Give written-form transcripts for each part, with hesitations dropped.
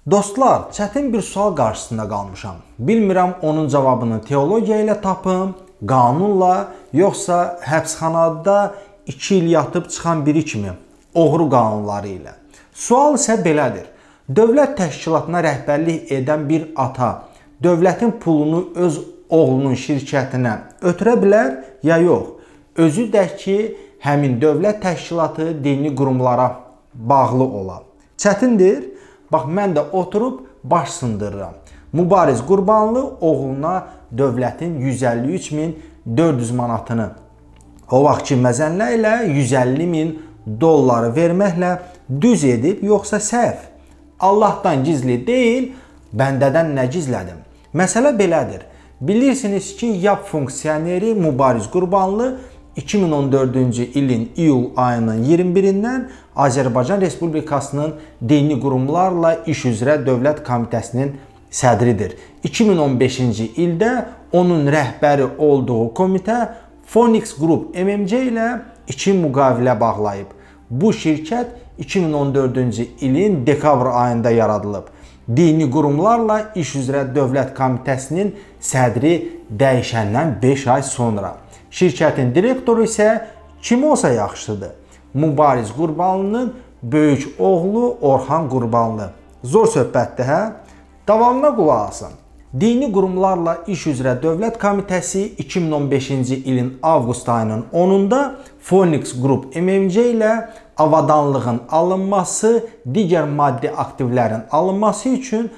Dostlar, çətin bir sual qarşısında qalmışam. Bilmirəm onun cavabını teologiya ilə tapım, qanunla, yoxsa həbsxanada 2 il yatıb çıxan biri kimi oğru qanunları ilə. Sual isə belədir. Dövlət təşkilatına rəhbərlik edən bir ata dövlətin pulunu öz oğlunun şirkətinə ötürə bilər ya yox? Özü də ki, həmin dövlət təşkilatı dini qurumlara bağlı ola. Çətindir. Bax, mən də oturub baş sındırıram. Mübariz Qurbanlı oğluna dövlətin 153.400 manatını o vaxtki məzənlə ilə 150.000 dolları verməklə düz edib, yoxsa səhv? Allahdan gizli deyil, bəndədən nə gizlədim? Məsələ belədir. Bilirsiniz ki, YAP funksioneri Mübariz Qurbanlı 2014-cü ilin iyul ayının 21-dən Azərbaycan Respublikasının dini qurumlarla iş üzrə Dövlət Komitəsinin sədridir. 2015-ci ildə onun rəhbəri olduğu komitə Phoenix Group MMC ilə 2 müqavilə bağlayıb. Bu şirkət 2014-cü ilin dekabr ayında yaradılıb. Dini qurumlarla iş üzrə Dövlət Komitəsinin sədri dəyişəndən 5 ay sonra. Şirkətin direktoru isə kim olsa yaxşıdır? Mübariz Qurbanlının böyük oğlu Orxan Qurbanlı. Zor söhbətdir, hə? Davamına qulaq asın. Dini qurumlarla iş üzrə Dövlət Komitəsi 2015-ci ilin avqust ayının 10-da Phoenix Group MMC ilə avadanlığın alınması, digər maddi aktivlərin alınması üçün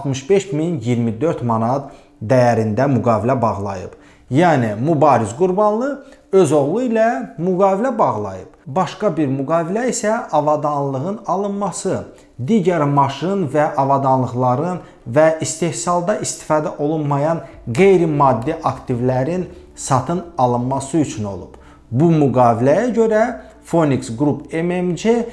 65.024 manat dəyərində müqavilə bağlayıb. Yəni, Mübariz Qurbanlı öz oğlu ilə müqavilə bağlayıb. Başqa bir müqavilə isə avadanlığın alınması, digər maşın və avadanlıqların və istehsalda istifadə olunmayan qeyri-maddi aktivlərin satın alınması üçün olub. Bu müqaviləyə görə Phoenix Group MMC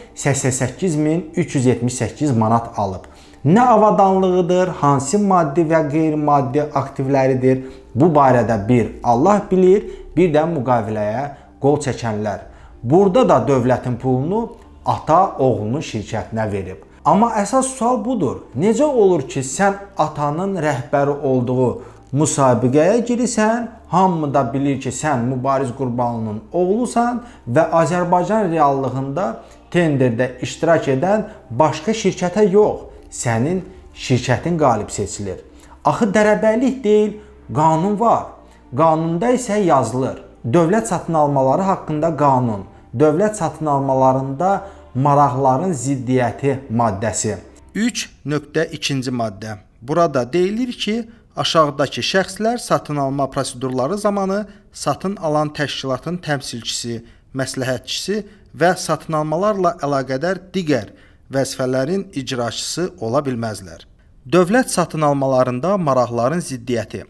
88.378 manat alıb. Nə avadanlığıdır, hansı maddi və qeyri-maddi aktivləridir? Bu barədə bir Allah bilir, bir də müqaviləyə qol çəkənlər. Burada da dövlətin pulunu ata oğlunun şirkətinə verib. Amma əsas sual budur. Necə olur ki, sən atanın rəhbəri olduğu müsabiqəyə girirsən, hamı da bilir ki, sən Mübariz Qurbanlının oğlusan və Azərbaycan reallığında tenderdə iştirak edən başqa şirkətə yox, sənin şirkətin qalib seçilir. Axı dərəbəylik deyil, qanun var. Qanunda isə yazılır. Dövlət satın almaları haqqında qanun, dövlət satın almalarında maraqların ziddiyyəti maddəsi. 3.2-ci maddə. Burada deyilir ki, aşağıdakı şəxslər satın alma prosedurları zamanı satın alan təşkilatın təmsilçisi, məsləhətçisi və satın almalarla əlaqədar digər vəzifələrin icraçısı ola bilməzlər. Dövlət satın almalarında maraqların ziddiyyəti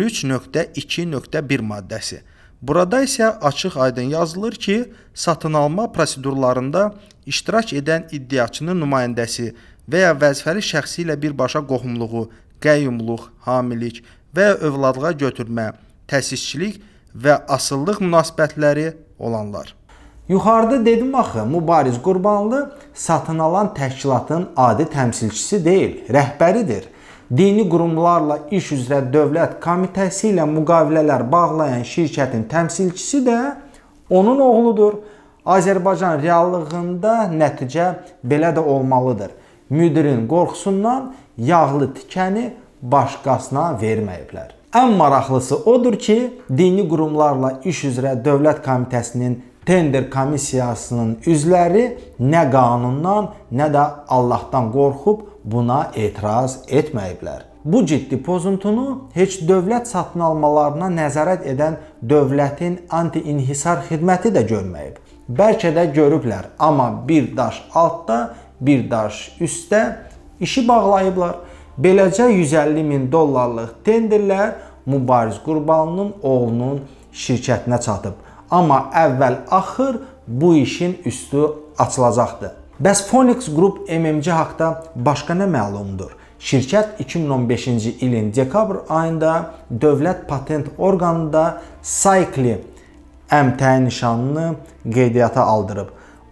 13.2.1 maddəsi. Burada isə açıq-aydın yazılır ki, satın alma prosedurlarında iştirak edən iddiaçının nümayəndəsi və ya vəzifəli şəxsi ilə birbaşa qohumluğu, qəyyumluq, hamilik və ya övladlığa götürmə, təsisçilik və asıllıq münasibətləri olanlar. Yuxarıda dedim axı, Mübariz Qurbanlı satın alan təşkilatın adi təmsilçisi deyil, rəhbəridir. Dini qurumlarla iş üzrə Dövlət Komitəsi ilə müqavilələr bağlayan şirkətin təmsilçisi də onun oğludur. Azərbaycan reallığında nəticə belə də olmalıdır. Müdirin qorxusundan yağlı tikəni başqasına verməyiblər. Ən maraqlısı odur ki, dini qurumlarla iş üzrə Dövlət Komitəsinin tender komissiyasının üzvləri nə qanundan, nə də Allahdan qorxub buna etiraz etməyiblər. Bu ciddi pozuntunu heç dövlət satın almalarına nəzarət edən dövlətin anti-inhisar xidməti də görməyib. Bəlkə də görüblər, amma bir daş altda, bir daş üstdə işi bağlayıblar. Beləcə 150.000 dollarlıq tenderlər Mübariz Qurbanlının oğlunun şirkətinə çatıb. Amma əvvəl-axır bu işin üstü açılacaqdır. Bəs Phoenix Group MMC haqda başqa nə məlumdur? Şirkət 2015-ci ilin dekabr ayında Dövlət Patent orqanında Saikli əmtəyi nişanını qeydiyyata aldırıb.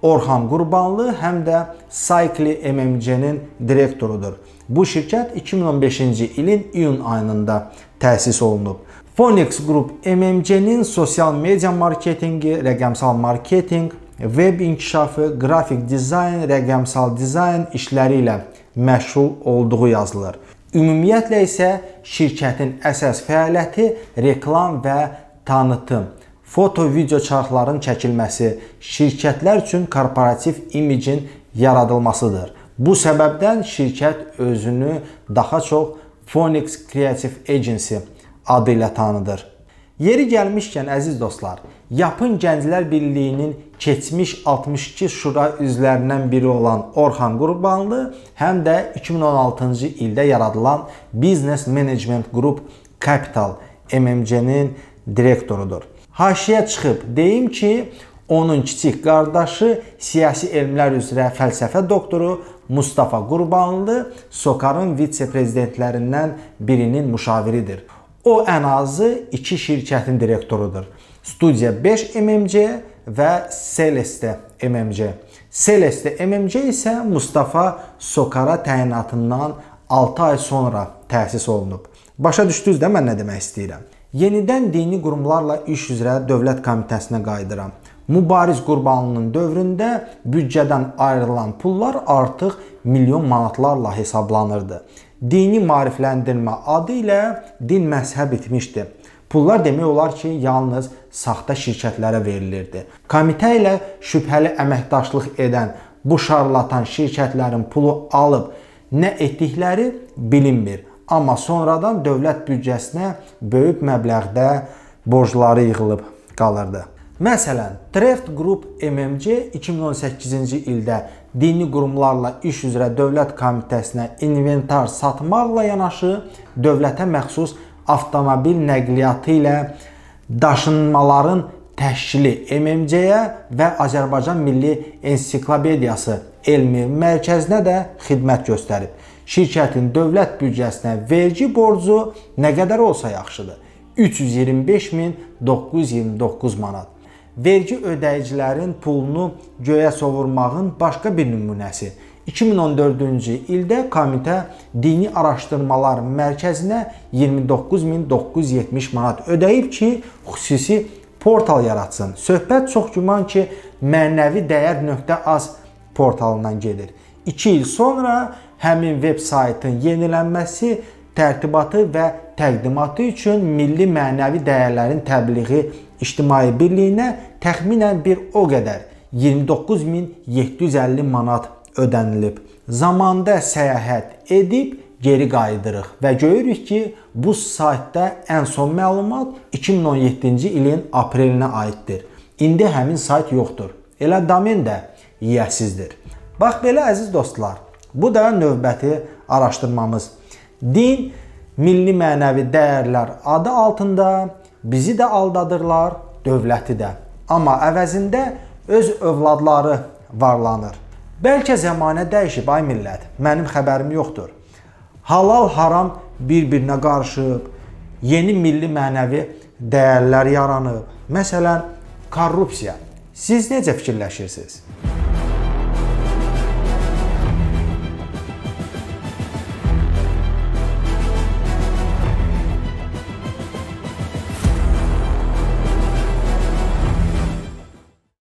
Orxan Qurbanlı həm də Cycle MMC-nin direktorudur. Bu şirkət 2015-ci ilin iyun ayında təsis olunub. Phoenix Group MMC-nin sosial media marketingi, rəqəmsal marketinq, web inkişafı, qrafik dizayn, rəqəmsal dizayn işləri ilə məşğul olduğu yazılır. Ümumiyyətlə isə şirkətin əsas fəaliyyəti reklam və tanıtım, foto-video çarxların çəkilməsi, şirkətlər üçün korporativ imicin yaradılmasıdır. Bu səbəbdən şirkət özünü daha çox Phoenix Creative Agency adı ilə tanıdır. Yeri gəlmişkən əziz dostlar, Yapın Gənclər Birliyinin keçmiş 62 şura üzvlərindən biri olan Orxan Qurbanlı həm də 2016-cı ildə yaradılan Business Management Group Capital MMC-nin direktorudur. Haşiyə çıxıb deyim ki, onun kiçik qardaşı siyasi elmlər üzrə fəlsəfə doktoru Mustafa Qurbanlı SOCAR-ın vitse-prezidentlərindən birinin müşaviridir. O ən azı 2 şirkətin direktorudur. Studia 5 MMC və Celeste MMC. Celeste MMC isə Mustafa SOCAR-a təyinatından 6 ay sonra təsis olunub. Başa düşdünüz də mən nə demək istəyirəm? Yenidən dini qurumlarla iş üzrə Dövlət Komitəsinə qayıdıram. Mübariz Qurbanlının dövründə büdcədən ayrılan pullar artıq milyon manatlarla hesablanırdı. Dini maarifləndirmə adı ilə din məzhəb bitmişdi. Pullar demək olar ki, yalnız saxta şirkətlərə verilirdi. Komitə ilə şübhəli əməkdaşlıq edən bu şarlatan şirkətlərin pulu alıb nə etdikləri bilinmir. Amma sonradan dövlət büdcəsinə böyük məbləğdə borcları yığılıb qalırdı. Məsələn, Treft Group MMC 2018-ci ildə dini qurumlarla iş üzrə Dövlət Komitəsinə inventar satmaqla yanaşı, dövlətə məxsus avtomobil nəqliyyatı ilə daşınmaların təşkili MMC-yə və Azərbaycan Milli Ensiklopediyası elmi mərkəzinə də xidmət göstərib. Şirkətin dövlət büdcəsinə vergi borcu nə qədər olsa yaxşıdır? 325.929 manat. Vergi ödəyicilərin pulunu göyə sovurmağın başqa bir nümunəsi. 2014-cü ildə komitə Dini Araşdırmalar Mərkəzinə 29.970 manat ödəyib ki, xüsusi portal yaratsın. Söhbət çox güman ki, mənəvi dəyər.az portalından gedir. 2 il sonra həmin veb saytın yenilənməsi, tərtibatı və təqdimatı üçün milli mənəvi dəyərlərin təbliği İctimai Birliyinə təxminən bir o qədər 29.750 manat ödənilib. Zamanda səyahət edib geri qayıdırıq və görürük ki, bu saytda ən son məlumat 2017-ci ilin aprelinə aiddir. İndi həmin sayt yoxdur. Elə domen də yiyəsizdir. Bax belə əziz dostlar, bu da növbəti araşdırmamız. Din, milli mənəvi dəyərlər adı altında bizi də aldadırlar, dövləti də. Amma əvəzində öz övladları varlanır. Bəlkə zəmanə dəyişib, ay millət, mənim xəbərim yoxdur. Halal haram bir-birinə qarışıb, yeni milli mənəvi dəyərlər yaranıb. Məsələn, korrupsiya. Siz necə fikirləşirsiniz?